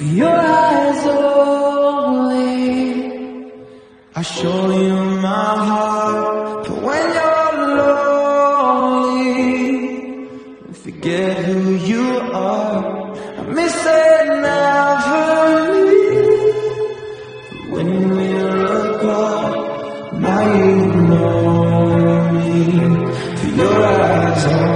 your eyes only. I show you my heart, but when you're lonely, you forget who you are. I miss it never leave. When we're apart, now you know me. For your eyes only.